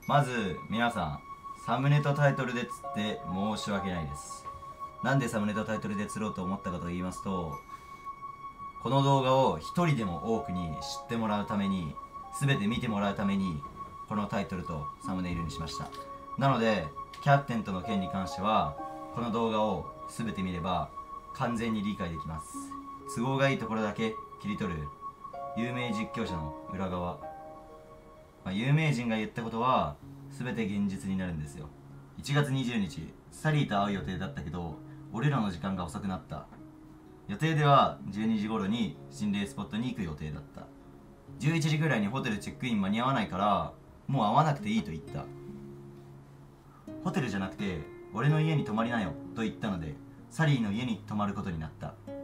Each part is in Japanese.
まず皆さん、サムネとタイトルで釣って申し訳ないです。なんでサムネとタイトルで釣ろうと思ったかと言いますと、この動画を一人でも多くに知ってもらうために、全て見てもらうためにこのタイトルとサムネイルにしました。なのでキャプテンとの件に関してはこの動画を全て見れば完全に理解できます。都合がいいところだけ切り取る有名実況者の裏側、有名人が言ったことは全て現実になるんですよ。1月20日サリーと会う予定だったけど、俺らの時間が遅くなった。予定では12時頃に心霊スポットに行く予定だった。11時ぐらいにホテルチェックイン間に合わないからもう会わなくていいと言った。ホテルじゃなくて俺の家に泊まりなよと言ったので、サリーの家に泊まることになった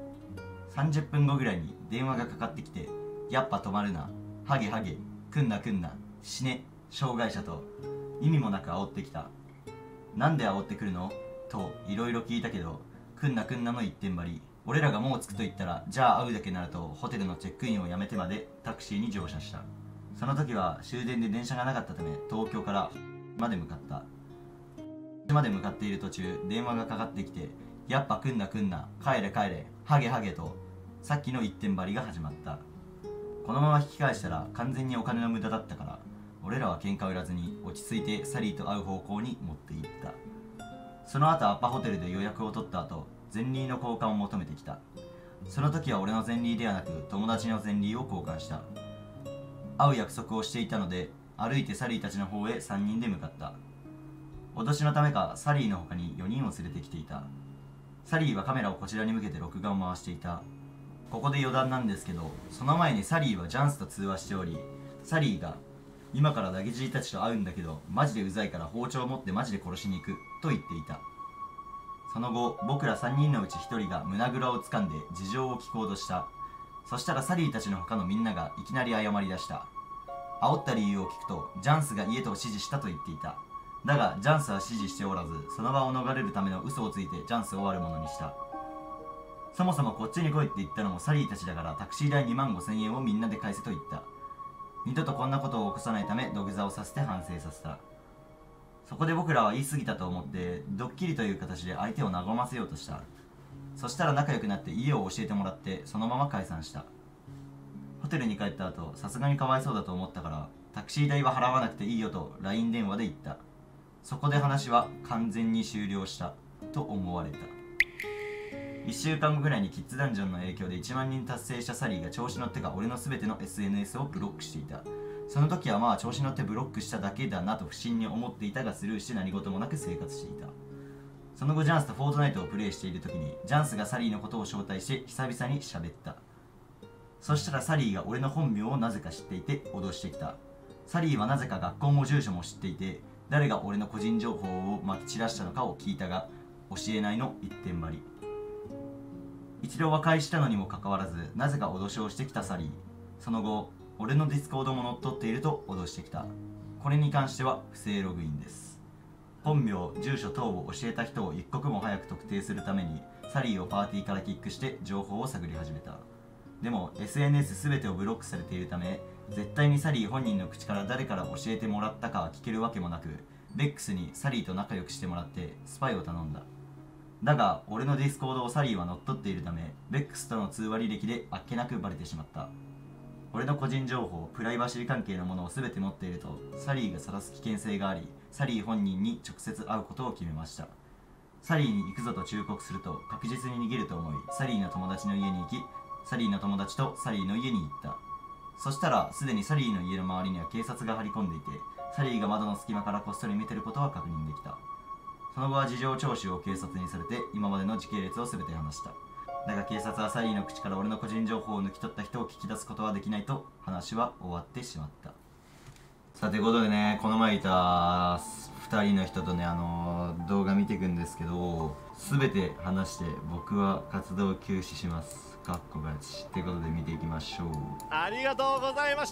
。30分後ぐらいに電話がかかってきて、やっぱ泊まるな、ハゲハゲ、来んな来んな、死ね、障害者と意味もなく煽ってきた。なんで煽ってくるのといろいろ聞いたけど、来んな来んなの一点張り。俺らがもう着くと言ったら、じゃあ会うだけなるとホテルのチェックインをやめてまでタクシーに乗車した。その時は終電で電車がなかったため、東京からまで向かった。まで向かっている途中、電話がかかってきて、やっぱ来んな来んな、帰れ帰れ、ハゲハゲとさっきの一点張りが始まった。このまま引き返したら完全にお金の無駄だったから、俺らは喧嘩を売らずに落ち着いてサリーと会う方向に持っていった。その後アパホテルで予約を取った後、ゼンリーの交換を求めてきた。その時は俺のゼンリーではなく友達のゼンリーを交換した。会う約束をしていたので、歩いてサリーたちの方へ3人で向かった。脅しのためかサリーの他に4人を連れてきていた。サリーはカメラをこちらに向けて録画を回していた。ここで余談なんですけど、その前にサリーはジャンスと通話しており、サリーが今からダゲジーたちと会うんだけどマジでうざいから包丁を持ってマジで殺しに行くと言っていた。その後僕ら3人のうち1人が胸ぐらを掴んで事情を聞こうとした。そしたらサリーたちの他のみんながいきなり謝り出した。煽った理由を聞くと、ジャンスが家と指示したと言っていた。だがジャンスは指示しておらず、その場を逃れるための嘘をついてジャンスを悪者にした。そもそもこっちに来いって言ったのもサリーたちだから、タクシー代25,000円をみんなで返せと言った。二度とこんなことを起こさないため土下座をさせて反省させた。そこで僕らは言い過ぎたと思ってドッキリという形で相手を和ませようとした。そしたら仲良くなって家を教えてもらって、そのまま解散した。ホテルに帰った後、さすがにかわいそうだと思ったからタクシー代は払わなくていいよと LINE 電話で言った。そこで話は完全に終了したと思われた。1週間後ぐらいにキッズダンジョンの影響で1万人達成したサリーが調子乗ってか俺の全ての SNS をブロックしていた。その時はまあ調子乗ってブロックしただけだなと不審に思っていたが、スルーして何事もなく生活していた。その後ジャンスとフォートナイトをプレイしている時にジャンスがサリーのことを招待して久々に喋った。そしたらサリーが俺の本名をなぜか知っていて脅してきた。サリーはなぜか学校も住所も知っていて、誰が俺の個人情報をまき散らしたのかを聞いたが教えないの一点張り。一度和解したのにもかかわらずなぜか脅しをしてきたサリー。その後俺のディスコードも乗っ取っていると脅してきた。これに関しては不正ログインです。本名住所等を教えた人を一刻も早く特定するためにサリーをパーティーからキックして情報を探り始めた。でも SNS 全てをブロックされているため、絶対にサリー本人の口から誰から教えてもらったかは聞けるわけもなく、ベックスにサリーと仲良くしてもらってスパイを頼んだ。だが俺のディスコードをサリーは乗っ取っているため、ベックスとの通話履歴であっけなくバレてしまった。俺の個人情報、プライバシー関係のものを全て持っているとサリーが晒す危険性があり、サリー本人に直接会うことを決めました。サリーに行くぞと忠告すると確実に逃げると思い、サリーの友達の家に行き、サリーの友達とサリーの家に行った。そしたらすでにサリーの家の周りには警察が張り込んでいて、サリーが窓の隙間からこっそり見てることは確認できた。その後は事情聴取を警察にされて今までの時系列を全て話した。だが警察はサリーの口から俺の個人情報を抜き取った人を聞き出すことはできないと話は終わってしまった。さあということでね、この前いた2人の人とね、動画見ていくんですけど、全て話して僕は活動休止します。かっこがちってことで見ていきましょう。 ありがとうございました。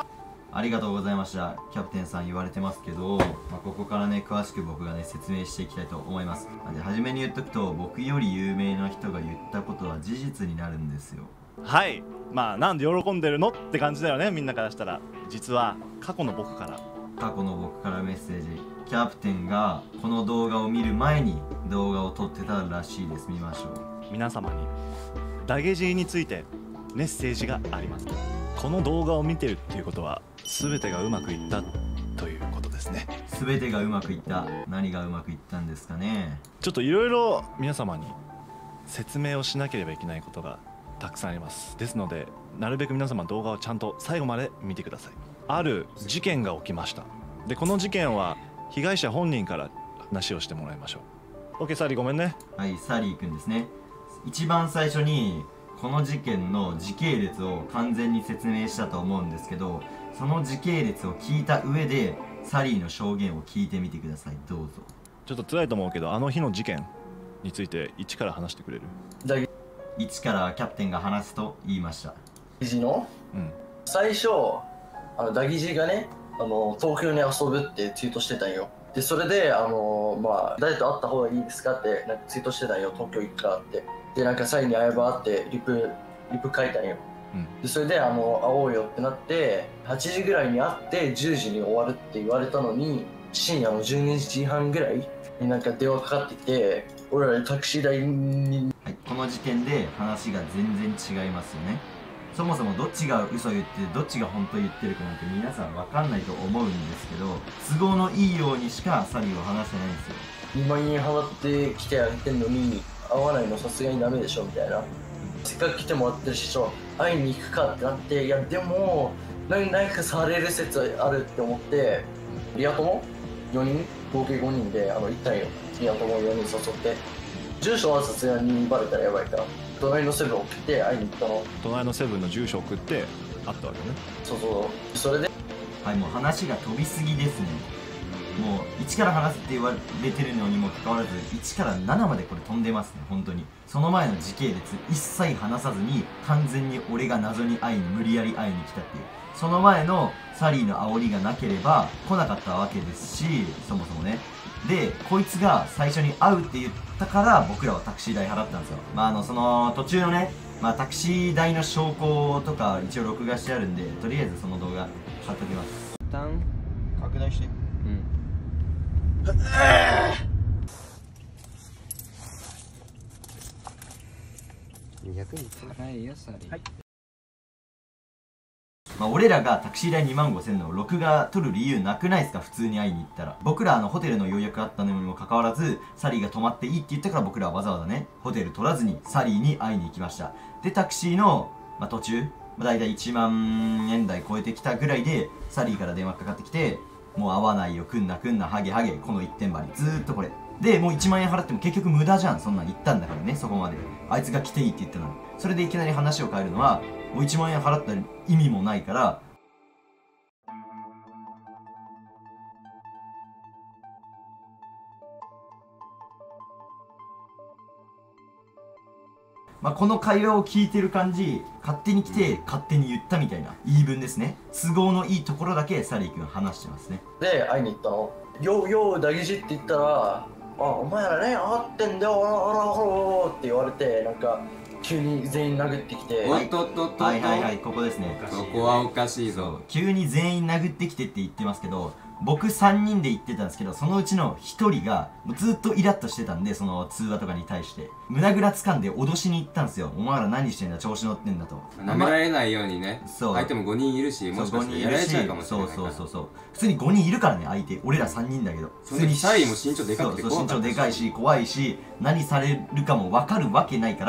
ありがとうございました。キャプテンさん言われてますけど、ここからね詳しく僕がね説明していきたいと思います。で初めに言っとくと、僕より有名な人が言ったことは事実になるんですよ。 はい、まあなんで喜んでるのって感じだよね、みんなからしたら。実は過去の僕から過去の僕からメッセージ。キャプテンがこの動画を見る前に動画を撮ってたらしいです。見ましょう。 皆様にダゲジーについてメッセージがあります。この動画を見てるっていうことは全てがうまくいったということですね。 全てがうまくいった。何がうまくいったんですかね。 ちょっといろいろ皆様に説明をしなければいけないことがたくさんあります。ですのでなるべく皆様動画をちゃんと最後まで見てください。ある事件が起きました。でこの事件は被害者本人から話をしてもらいましょう。 OK サリーごめんね。 はい、サリーくんですね。一番最初にこの事件の時系列を完全に説明したと思うんですけど、その時系列を聞いた上でサリーの証言を聞いてみてください。どうぞ。 ちょっと辛いと思うけど、あの日の事件について一から話してくれる？ 一からキャプテンが話すと言いました。 ダギジの、最初ダギジがね東京に遊ぶってツイートしてたんよ。でそれで誰と会った方がいいですかってなんかツイートしてたんよ。東京行くかって。でなんかサイに会えばってリプ書いたんよ。でそれで会おうよってなって8時ぐらいに会って10時に終わるって言われたのに、深夜の12時半ぐらいになんか電話かかってきて、俺らでタクシー代に、 はい、この時点で話が全然違いますよね。そもそもどっちが嘘言ってどっちが本当言ってるかなんて皆さん分かんないと思うんですけど、都合のいいようにしかサリーは話してないんですよ。 2万円払って来てあげてんのに会わないのさすがにダメでしょみたいな。せっかく来てもらってるし会いに行くかってなって、いやでも何かされる説あるって思って、リア友4人合計5人で行ったんよ。リア友4人誘って、住所はさすがにバレたらやばいから隣のセブン送って会いに行ったの。 隣のセブンの住所送って会ったわけね。 そうそれで、 はい、もう話が飛びすぎですね。もう1から話すって言われてるのにもかかわらず1から7までこれ飛んでますね。本当にその前の時系列一切話さずに完全に俺が謎に無理やり会いに来たっていう、その前のサリーの煽りがなければ来なかったわけですし、そもそもね。でこいつが最初に会うって言ったから僕らはタクシー代払ったんですよ。その途中のね、タクシー代の証拠とか一応録画してあるんで、とりあえずその動画貼っときます。 一旦拡大して。役に立たないよサリー。 俺らがタクシー代25000の録画撮る理由なくないですか。普通に会いに行ったら。僕らホテルの予約あったのにもかかわらずサリーが泊まっていいって言ったから、僕らはわざわざねホテル取らずにサリーに会いに行きました。でタクシーの、途中だいたい1万円台超えてきたぐらいでサリーから電話かかってきて、もう会わないよ、来んなハゲハゲ、この一点張りずーっとこれで、もう1万円払っても結局無駄じゃん。そんなん言ったんだからね、そこまであいつが来ていいって言ったのに。それでいきなり話を変えるのはもう1万円払った意味もないから。この会話を聞いてる感じ、勝手に来て勝手に言ったみたいな言い分ですね。都合のいいところだけサリー君話してますね。 で会いに行ったの。よダギジって言ったら、お前らね会ってんだよあらって言われて、なんか急に全員殴ってきて、 おっとっとっと、 はいここですね。 そこはおかしいぞ。 急に全員殴ってきてって言ってますけど、僕3人で言ってたんですけど、そのうちの1人がずっとイラッとしてたんで、その通話とかに対して胸ぐら掴んで脅しに行ったんですよ。お前ら何してんだ、調子乗ってんだと。 舐められないようにね。 そう相手も5人いるし、もしかしてやられちゃうかもしれないから。 そう普通に5人いるからね、相手。俺ら3人だけど普通にサリーも身長でかくて怖かったし、 身長でかいし怖いし、何されるかも分かるわけないから。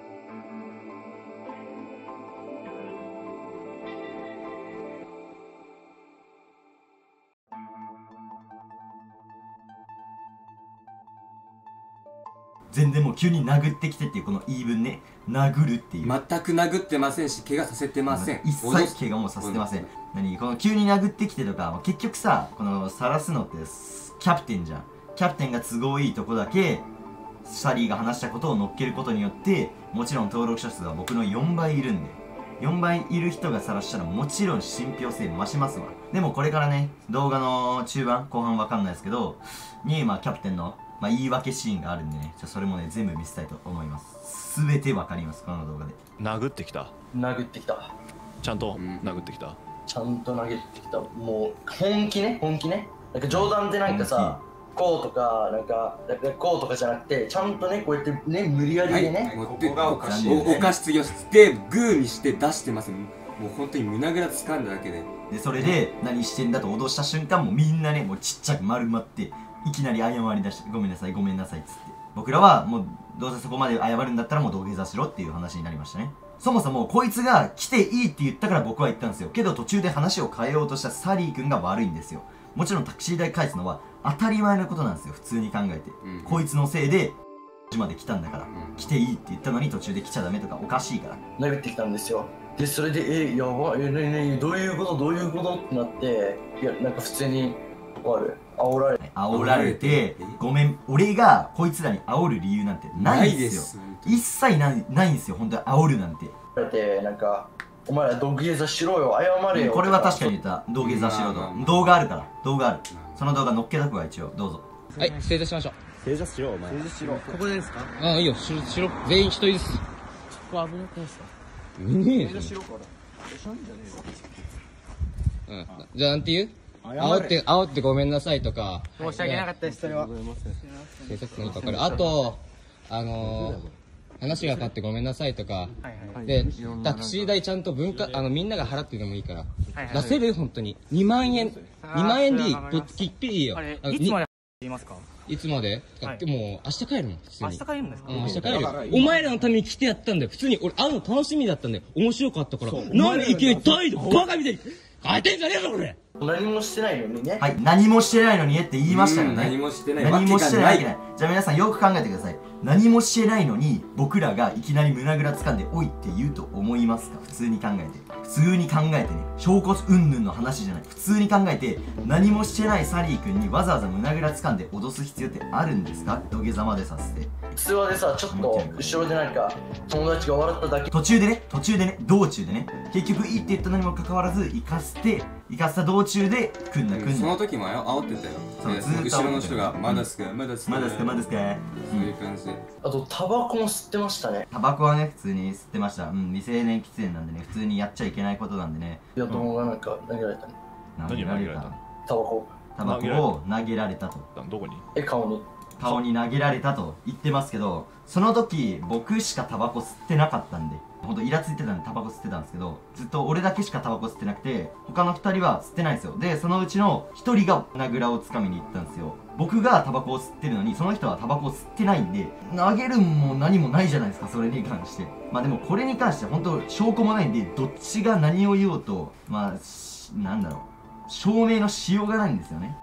全然もう急に殴ってきてっていうこの言い分ね。殴るっていう、 全く殴ってませんし怪我させてません。 一切怪我もさせてません。この急に殴ってきてとか、結局さ、この晒すのってキャプテンじゃん。キャプテンが都合いいとこだけサリーが話したことを乗っけることによって、もちろん登録者数は僕の4倍いるんで、4倍いる人が晒したらもちろん信憑性増しますわ。でもこれからね、動画の中盤後半わかんないですけどにキャプテンの言い訳シーンがあるんでね、それもね全部見せたいと思います。全てわかります、この動画で。 殴ってきた。 殴ってきた。 ちゃんと殴ってきた。 ちゃんと投げてきた。もう本気ね、本気ね。なんか冗談でなんかさ、こうとかなんかこうとかじゃなくて、ちゃんとねこうやってね無理やりでね、 ここがおかしい。おかしすぎます。でグーにして出してます。もう本当に胸ぐら掴んだだけで。 でそれで何してんだと脅した瞬間、もうみんなねもうちっちゃく丸まっていきなり謝りだしてごめんなさいごめんなさいっつって、僕らはもうどうせそこまで謝るんだったらもう土下座しろっていう話になりましたね。そもそもこいつが来ていいって言ったから僕は言ったんですよ。けど途中で話を変えようとしたサリー君が悪いんですよ。もちろんタクシー代返すのは当たり前のことなんですよ、普通に考えて。こいつのせいでまで来たんだから、来ていいって言ったのに途中で来ちゃダメとかおかしいから投げてきたんですよ。でそれでやばいねどういうことってなって、いやなんか普通に煽られてごめん、俺がこいつらに煽る理由なんてないんですよ。一切ないんですよ本当に煽るなんて。なんかお前ら土下座しろよ、謝れよ。これは確かに言った、土下座しろと。動画あるから、動画ある。その動画載っけとくわ一応、どうぞ。 はい、正座しましょう。 正座しろお前。正座しろ。ここでですか？ ああ、いいよ、しろ。全員一人です。 ここ危なくないですか？ 正座しろから。うん。じゃあなんて言う？煽ってごめんなさいとか。 申し訳なかったです、それは。 警察何か分かる。あと、話がかってごめんなさいとか。で、タクシー代ちゃんとみんなが払ってでもいいから。出せる？本当に。2万円。2万円でいい。きっぴりいいよ。 いつまで言いますか？いつまで？でも明日帰るもん。 明日帰るんですか？ 明日帰るよ。お前らのために来てやったんだよ。普通に俺会うの楽しみだったんだよ。面白かったから。なんでいきなり態度バカみたいに変えてんじゃねえぞこれ。 何もしてないのにね。 はい、何もしてないのにって言いましたよね。 何もしてない。 何もしてない。じゃあ皆さんよく考えてください。何もしてないのに僕らがいきなり胸ぐら掴んでおいって言うと思いますか？普通に考えて。普通に考えてね。証拠云々の話じゃない。普通に考えて何もしてないサリー君にわざわざ胸ぐら掴んで脅す必要ってあるんですか？土下座までさせて。 通話でさ、ちょっと後ろでなんか友達が笑っただけ。 途中でね、道中でね、結局いいって言ったのにもかかわらず行かせた道中で来んな。 その時も煽ってたよ。後ろの人がまだすかそういう感じで。 あとタバコも吸ってましたね。 タバコはね普通に吸ってました。未成年喫煙なんでね、普通にやっちゃいけないことなんでね。 いや友がなんか投げられたね。 投げられた。 タバコを投げられたと。 どこに？ 顔に投げられたと言ってますけど、その時僕しかタバコ吸ってなかったんで、ほんとイラついてたんでタバコ吸ってたんですけど、ずっと俺だけしかタバコ吸ってなくて、他の2人は吸ってないんですよ。でそのうちの1人が胸ぐらをつかみに行ったんですよ。僕がタバコを吸ってるのにその人はタバコを吸ってないんで、投げるも何もないじゃないですか、それに関して。まあでもこれに関しては本当証拠もないんで、どっちが何を言おうとまあなんだろう、証明のしようがないんですよね。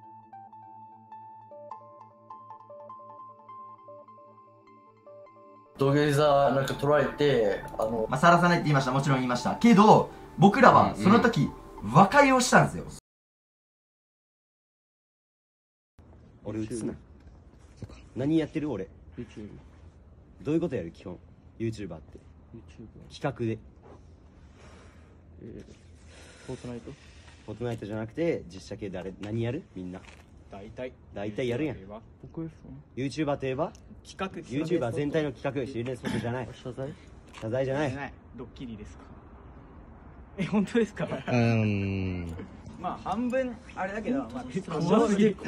土下座なんか捉えてまあさらさないって言いました。もちろん言いましたけど、僕らはその時和解をしたんですよ。 俺映すな。何やってる俺。YouTube。どういうことやる基本 YouTuber って。企画で。フォートナイトじゃなくて実写系で何やるみんな。大体やるやん。YouTuber といえば企画 YouTuber 全体の企画、シーレンスポットじゃない。謝罪じゃない。 ドッキリですか？本当ですか？まあ半分あれだけど、まあ怖すぎる。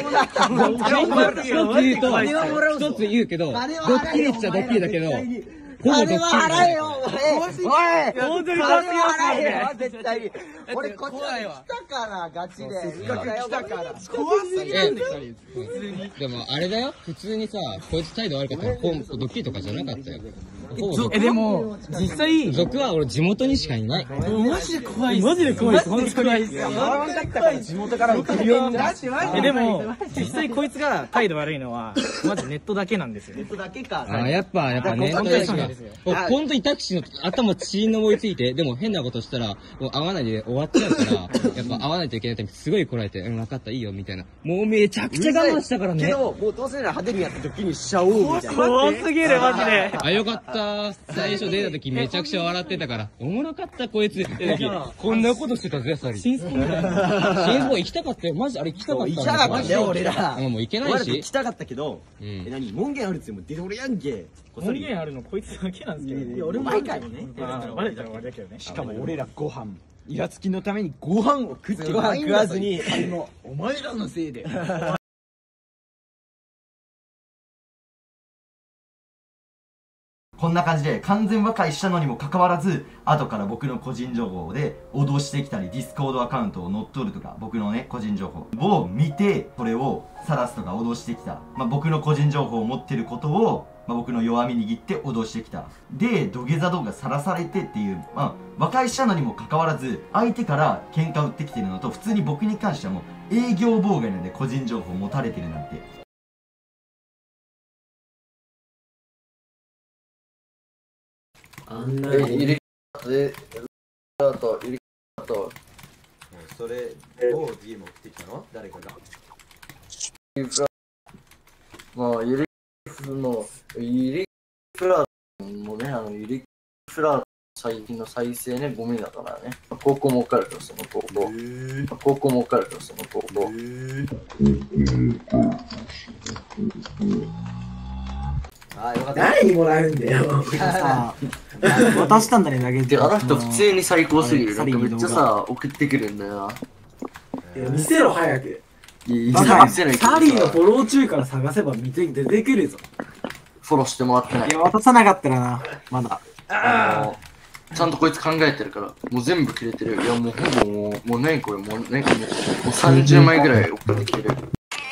一つ言うけど、ドッキリっちゃドッキリだけど、ほぼドッキリ。 払えよ。 本当に怖すぎますよ絶対に。俺こっち来たからガチで。来たから。怖すぎるんだよ。でもあれだよ。普通にさ、こいつ態度悪かったらドッキリとかじゃなかったよ。 でも実際族は俺地元にしかいない。 マジで怖い。マジで怖い。本当に怖いですよ。 地元からも来るようにな。 でも実際こいつが態度悪いのはマジネットだけなんですよ。 ネットだけか。 やっぱネットだけなんですよ。本当にタクシーの頭血の追いついて、でも変なことしたらもう会わないで終わっちゃうから、やっぱ会わないといけないってすごいこられて、分かったいいよみたいな。もうめちゃくちゃ我慢したからね。 けどもうどうせなら派手にやってドッキリにしちゃおうみたいな。 怖すぎるマジで。 よかった。最初出た時めちゃくちゃ笑ってたから、おもろかったこいつ。こんなことしてたぜサリ。新スポ行きたかったよ。マジあれ行きたかった。 行きたかったんだよ俺ら。 もう行けないし。 行きたかったけど、何門限あるっつっても出て俺やんけ。 門限あるのこいつだけなんですけど。 いや俺も毎回ね。 バレたら終わりだけどね。 しかも俺らご飯イラつきのためにご飯を食ってないんだぞ。お前らのせいで。 こんな感じで完全和解したのにもかかわらず、後から僕の個人情報で脅してきたり、ディスコードアカウントを乗っ取るとか、僕のね、個人情報を見て、それを晒すとか脅してきた。僕の個人情報を持ってることを、僕の弱み握って脅してきた。で、土下座動画晒されてっていう、和解したのにもかかわらず、相手から喧嘩売ってきてるのと、普通に僕に関してはもう営業妨害なんで個人情報持たれてるなんて。 あんなに入れであとそれを DM 送ってきたの誰かが。 ユリフラもね、ユリフラ最近の再生ね、ゴミだからね。高校も受かるからその高校。高校も受かるからその高校。 誰にもらうんだよ。渡したんだね、投げて。 あの人普通に最高すぎる。なんかめっちゃさ、送ってくるんだよな。 見せろ、早く。 サリーのフォロー中から探せば出てくるぞ。 フォローしてもらってない。 いや、渡さなかったらな、まだ。 ちゃんとこいつ考えてるから、もう全部くれてる。いや、もうほぼもう何これ、もう30枚ぐらい送ってきてる。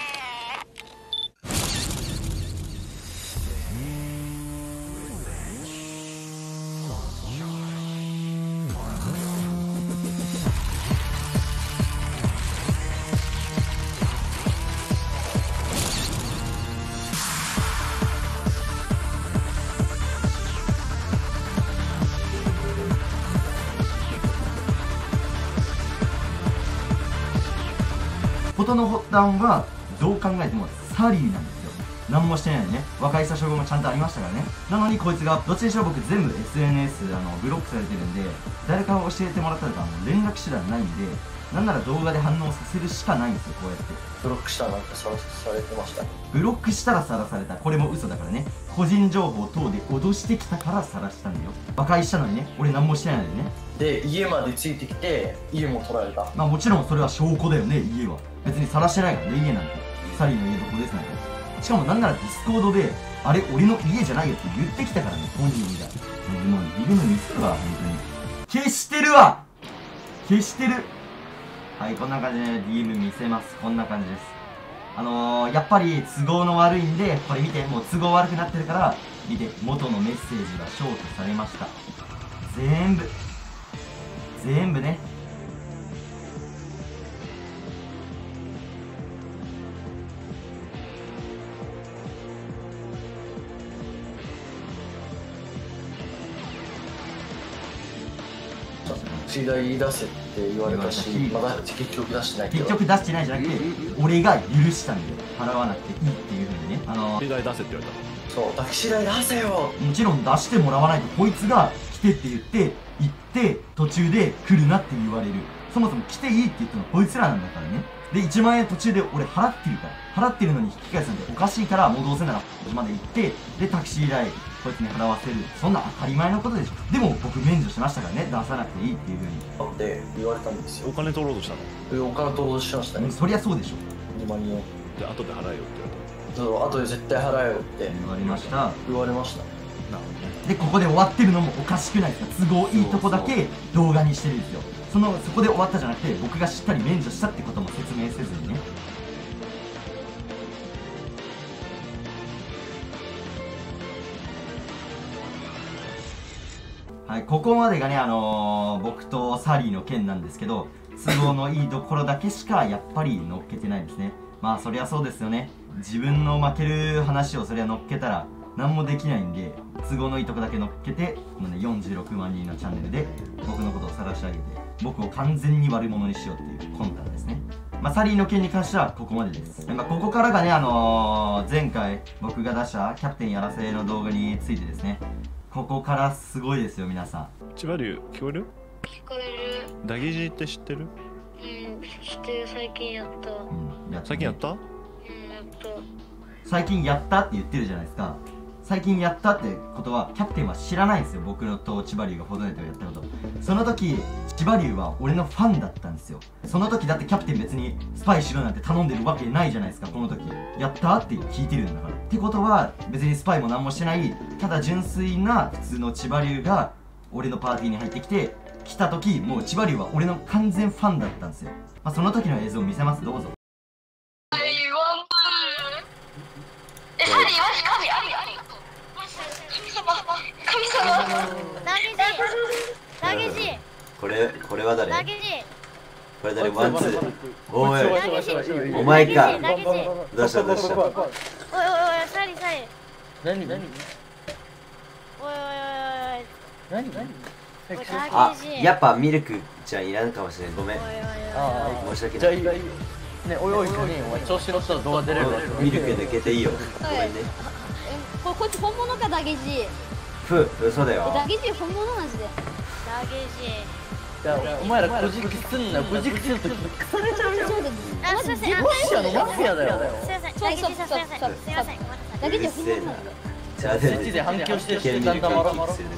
事の発端はどう考えてもサリーなんですよ。何もしてないのにね。和解した証拠もちゃんとありましたからね。なのにこいつがどっちにしろ僕全部 SNS ブロックされてるんで、誰か教えてもらったとか連絡手段ないんで、なんなら動画で反応させるしかないんですよ。こうやってブロックしたらなんかされてましたね。 ブロックしたらさらされた。これも嘘だからね。個人情報等で脅してきたからさらしたんだよ。和解したのにね。俺何もしてないのにね。 で、家までついてきて、家も取られた。 もちろんそれは証拠だよね、家は。別に晒してないからね、家なんて。サリーの家どこですなんて。しかもなんならディスコードで、あれ、俺の家じゃないよって言ってきたからね、本人が。もういるの見つくわ、本当に。消してるわ消してる。はい、こんな感じで DM 見せます。こんな感じです。やっぱり都合の悪いんで、これ見て、もう都合悪くなってるから、見て、元のメッセージがショートされました。全部ね。 次第言い出せって言われたし、まだ結局出してないけど。 結局出してないじゃなくて、俺が許したんで、払わなくていいっていう風にね。 次第出せって言われた。 そう、タクシー代出せよ。 もちろん出してもらわないと、こいつが来てって言って、行って、途中で来るなって言われる。そもそも来ていいって言ったのこいつらなんだからね。で、1万円途中で俺払ってるから。払ってるのに引き返すんでおかしいから、もうどうせならまで行って、で、タクシー代、こいつに払わせる。そんな当たり前のことでしょ。でも僕免除しましたからね。出さなくていいっていう風に。 って言われたんですよ。 お金取ろうとしたの？ お金取ろうとしましたね。 そりゃそうでしょ。 2万円。 で、後で払えよって言われた。 そう、後で絶対払えよって言われました。 言われました。 なるほどね。 で、ここで終わってるのもおかしくないですか。都合いいとこだけ動画にしてるんですよ。そこで終わったじゃなくて、僕がしっかり免除したってことも説明せずにね。はい、ここまでがね、僕とサリーの件なんですけど、都合のいいところだけしかやっぱり乗っけてないですね。まあそりゃそうですよね。自分の負ける話をそりゃ乗っけたら何もできないんで、都合のいいとこだけ乗っけて、このね、46万人のチャンネルで僕のことを晒してあげて、僕を完全に悪者にしようっていう魂胆ですね。まあサリーの件に関してはここまでです。まあここからがね、前回僕が出したキャプテンやらせの動画についてですね。ここからすごいですよ、皆さん。 千葉龍、聞こえる？ 聞こえる。 ダギジって知ってる？ 知ってる。最近やった。 最近やった？ やった。 最近やったって言ってるじゃないですか。 最近やったってことはキャプテンは知らないんですよ、僕のと千葉龍がフォートナイトをやったこと。その時千葉龍は俺のファンだったんですよ。その時だってキャプテン別にスパイしろなんて頼んでるわけないじゃないですか。この時やったって聞いてるんだから。ってことは別にスパイも何もしてない、ただ純粋な普通の千葉龍が俺のパーティーに入ってきて、来た時もう千葉龍は俺の完全ファンだったんですよ。まあ、その時の映像を見せます、どうぞ。これは誰？これ誰？ワンツー。おいお前か。どうしたどうした。おいおいおい、サリサリ。何何？おいおいおいおい。何何？あ、やっぱミルクじゃいらんかもしれん。ごめん。申し訳ない。 ね、おいおい、お前調子乗ったら動画出れる。 ミルク抜けていいよ。ごめんね。 こいつ本物か、ダゲジ。 嘘だよ。 ダゲジ本物マジで。ダゲジ。 お前らこじきすんな、こじきするとき腐れちゃうよ。 あ、すいません。 ロシアのマフィアだよ。 すいません。ダゲジさん、すいません。すいません。ダゲジ本物なんだよ。 じゃあ、そっちで反響してる瞬間だまろ。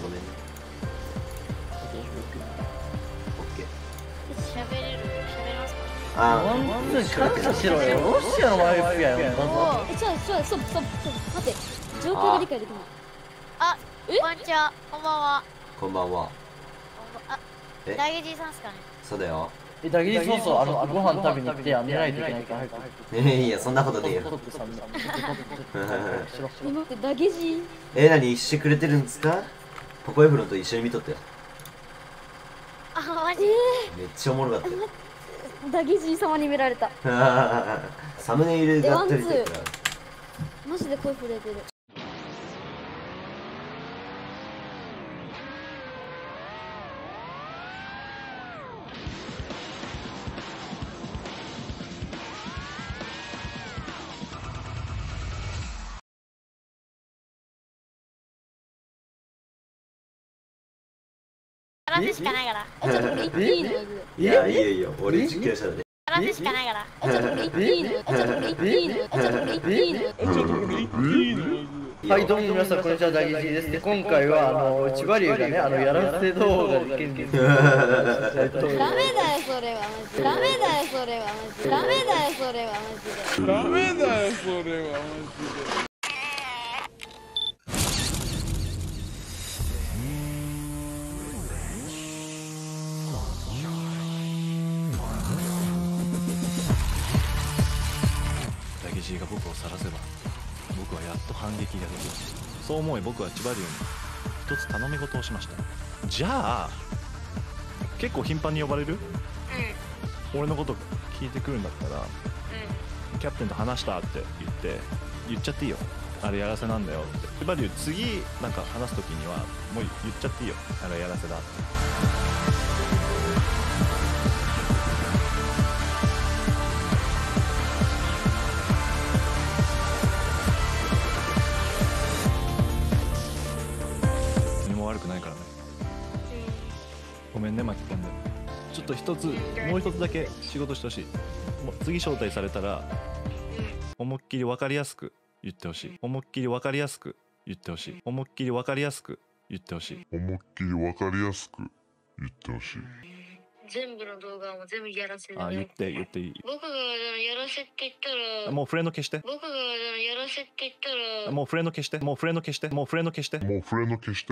ワンツー感謝しろよ。ロシアのマフィアよ。 ちょ、ストップ、待って。状況が理解できない。あ、こんにちは。こんばんは。 こんばんは。 あ、ダゲジさんっすかね。 そうだよ。 ダゲジそうそう、ご飯食べに行って寝ないといけないから早く。 いや、そんなことねえよ。 今ってダゲジ。 何してくれてるんですか？ポコエフロンと一緒に見とったよ。 あ、マジ？ めっちゃおもろかったよ。 ダゲジ様に見られた。 サムネイルが撮りたいから。 マジで声震えてる。やらせしかないから。ちょっとこれ言っていいの？ いや、いいよいいよ。俺実況者だね。 やらせしかないから。ちょっとこれ言っていいの？ちょっとこれ言っていいの？ちょっとこれ言っていいの？ちょっとこれ言っていいの？ はい、どうも皆さんこんにちは、ダゲジです。で、今回は千葉龍がね、やらせ動画で現実。 ダメだよそれはマジで。ダメだよそれはマジで。ダメだよそれはマジで。ダメだよそれはマジで。 ダゲジが僕を晒せば僕はやっと反撃ができる。そう思い僕は千葉龍に一つ頼み事をしました。じゃあ結構頻繁に呼ばれる？俺のこと聞いてくるんだったら、キャプテンと話したって言っちゃっていいよ。あれやらせなんだよって。千葉龍次なんか話す時にはもう言っちゃっていいよ。あれやらせだって。悪くないからね。ごめんね巻き込んで。ちょっともう一つだけ仕事してほしい。もう次招待されたら思いっきり分かりやすく言ってほしい。思いっきり分かりやすく言ってほしい。思いっきり分かりやすく言ってほしい。 思いっきり分かりやすく言ってほしい。 全部の動画も全部やらせだね。 あ、言っていい。 僕がやらせって言ったらもうフレンド消して。 僕がやらせって言ったらもうフレンド消して。もうフレンド消して。もうフレンド消して。 もうフレンド消して。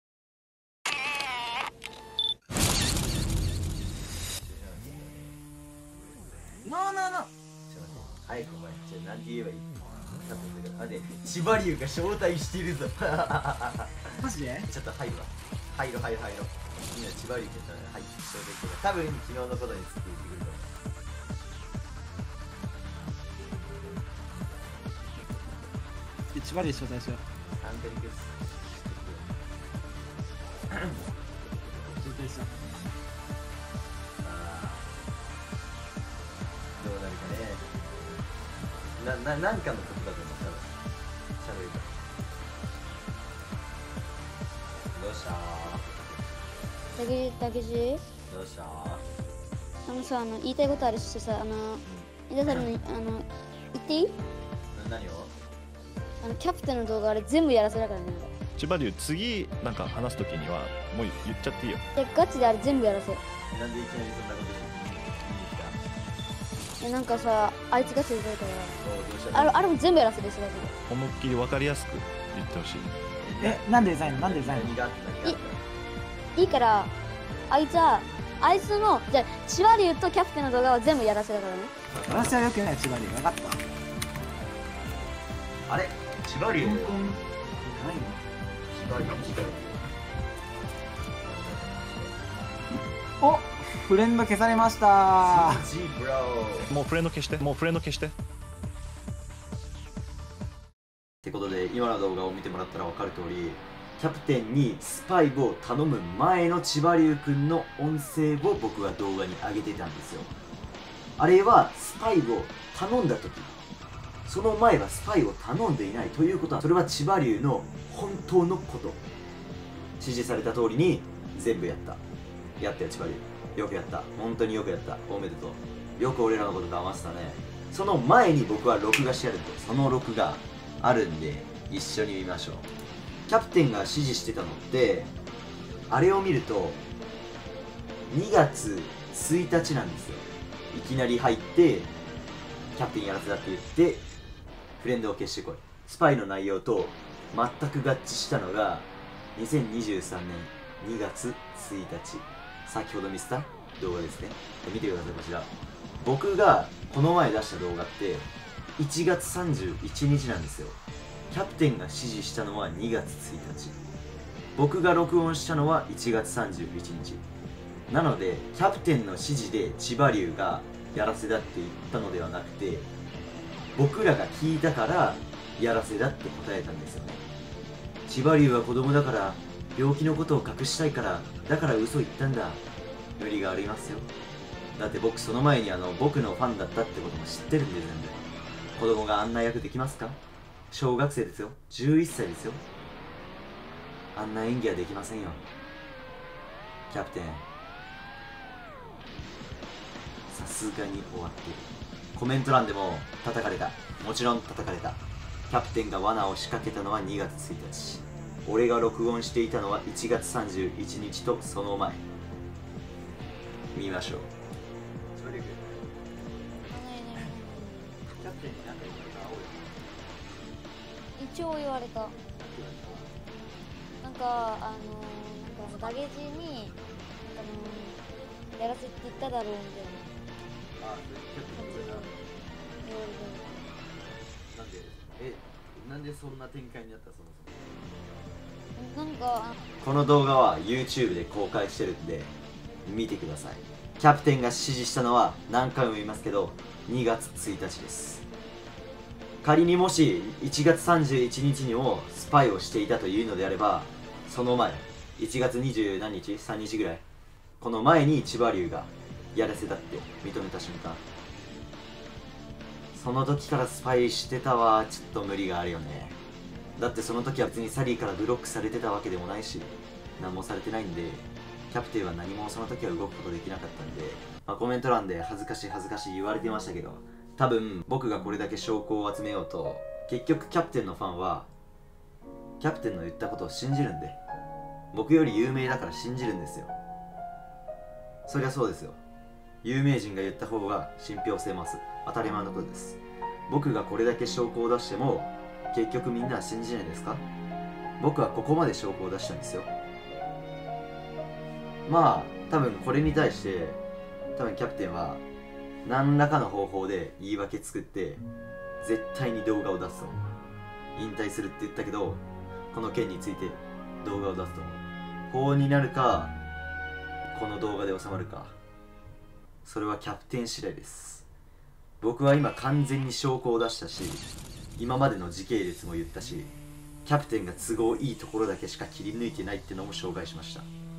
はい、お前、じゃあなんて言えばいい？あ、で、千葉龍が招待してるぞ。 マジで？ ちょっと入るわ。入ろ。今千葉龍って言ったら、はい、招待してる。多分昨日のことについて言ってくると思う。千葉龍招待しよう。 アンテリクス。 招待した。 どうなるかね。なんかのことだと思ったら喋るか。どうしたダゲジどうしたさ、言いたいことあるしさ、伊田さんに言っていい？ 何を？ キャプテンの動画あれ全部やらせだからね。 千葉龍次なんか話すときにはもう言っちゃっていいよ。 ガチであれ全部やらせ。 なんでいきなりそんなことしてなんかさ、あいつガチで言うかたら、あれも全部やらせですマジで。 思いっきり分かりやすく言ってほしい。 なんでデザインなんでデザインいいから、あいつの、じゃあ、千葉龍とキャプテンの動画は全部やらせだからね。 私はよくない千葉龍分かった。 あれ千葉龍ないのおフレンド消されました。 もうフレンド消して、もうフレンド消して。 ってことで今の動画を見てもらったら分かる通り、キャプテンにスパイを頼む前の千葉龍くんの音声を僕は動画に上げてたんですよ。あれはスパイを頼んだ時、その前はスパイを頼んでいないということは、それは千葉龍の本当のこと。指示された通りに全部やった。やったよ千葉龍、よくやった。本当によくやった。おめでとう。よく俺らのこと騙したね。その前に僕は録画してあるんで、その録画あるんで一緒に見ましょう。キャプテンが指示してたのって、あれを見ると2月1日なんですよ。いきなり入ってキャプテンやらせだって言ってフレンドを消してこい。スパイの内容と全く合致したのが2023年2月1日、先ほど見せた動画ですね。見てください、こちら。僕がこの前出した動画って1月31日なんですよ。キャプテンが指示したのは2月1日、僕が録音したのは1月31日なので、キャプテンの指示で千葉龍がやらせだって言ったのではなくて、僕らが聞いたからやらせだって答えたんですよね。千葉龍は子供だから病気のことを隠したいから、だから嘘言ったんだ。無理がありますよ。だって僕その前に僕のファンだったってことも知ってるんで、全部。子供があんな役できますか？小学生ですよ。11歳ですよ。あんな演技はできませんよ。キャプテン、さすがに終わってる。コメント欄でも叩かれた。もちろん叩かれた。キャプテンが罠を仕掛けたのは2月1日。俺が録音していたのは1月31日とその前。見ましょう。 一応言われた。なんかダゲージにやらせって言っただろうみたいな。 なんでそんな展開になった？そもそもなんかこの動画は YouTube で公開してるんで見てください。キャプテンが指示したのは何回も言いますけど2月1日です。仮にもし1月31日にもスパイをしていたというのであれば、その前1月20何日3日ぐらい、この前に千葉龍がやらせだって認めた瞬間、その時からスパイしてたはちょっと無理があるよね。だってその時は別にサリーからブロックされてたわけでもないし、何もされてないんで、キャプテンは何もその時は動くことできなかったんで、コメント欄で恥ずかしい恥ずかしい言われてましたけど、多分僕がこれだけ証拠を集めようと、結局キャプテンのファンはキャプテンの言ったことを信じるんで、僕より有名だから信じるんですよ。そりゃそうですよ。有名人が言った方が信憑性増す。当たり前のことです。僕がこれだけ証拠を出しても結局みんなは信じないですか？僕はここまで証拠を出したんですよ。まあ多分これに対して多分キャプテンは何らかの方法で言い訳作って絶対に動画を出すと。引退するって言ったけどこの件について動画を出すと。法になるかこの動画で収まるか、それはキャプテン次第です。僕は今完全に証拠を出したし、今までの時系列も言ったし、キャプテンが都合いいところだけしか切り抜いてないってのも紹介しました。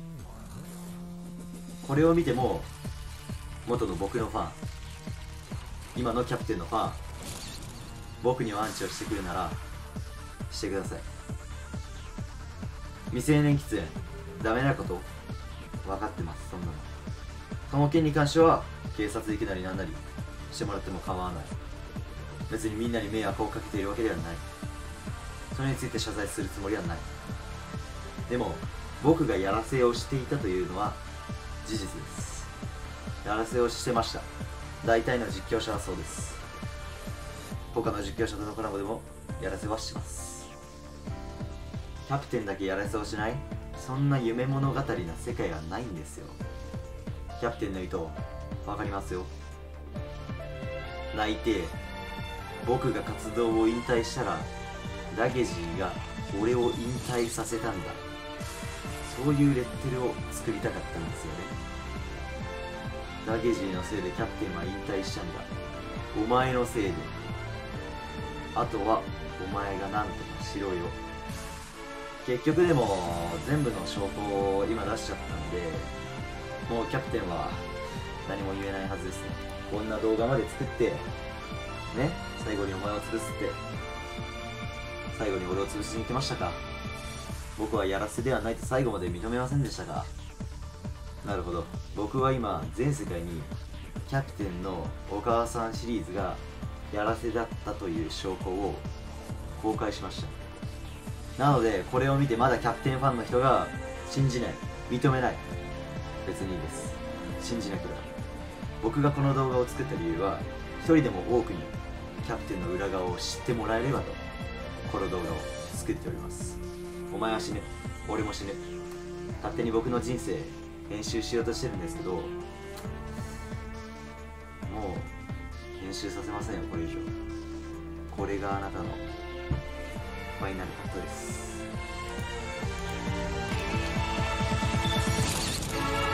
これを見ても元の僕のファン、今のキャプテンのファン、僕にはアンチをしてくるならしてください。未成年喫煙ダメなこと分かってます。そんなのその件に関しては警察行くなりなんなりしてもらっても構わない。別にみんなに迷惑をかけているわけではない。 それについて謝罪するつもりはない。でも僕がやらせをしていたというのは事実です。やらせをしてました。大体の実況者はそうです。他の実況者とのコラボでもやらせはします。キャプテンだけやらせをしない、そんな夢物語な世界はないんですよ。キャプテンの意図わかりますよ。泣いて僕が活動を引退したらダゲジーが俺を引退させたんだ、そういうレッテルを作りたかったんですよね。ダゲジーのせいでキャプテンは引退したんだ、お前のせいで、あとはお前がなんとかしろよ。結局でも全部の証拠を今出しちゃったんで、もうキャプテンは何も言えないはずですね。こんな動画まで作ってね、最後にお前を潰すって、最後に俺を潰しに行きましたか。僕はやらせではないと最後まで認めませんでしたか。なるほど、僕は今全世界にキャプテンのお母さんシリーズがやらせだったという証拠を公開しました。なのでこれを見てまだキャプテンファンの人が信じない、認めない、別にいいです。信じなければ。僕がこの動画を作った理由は、一人でも多くにキャプテンの裏側を知ってもらえればとこの動画を作っております。お前は死ぬ、俺も死ぬ、勝手に僕の人生編集しようとしてるんですけど、もう編集させませんよ、これ以上。これがあなたのファイナルカットです。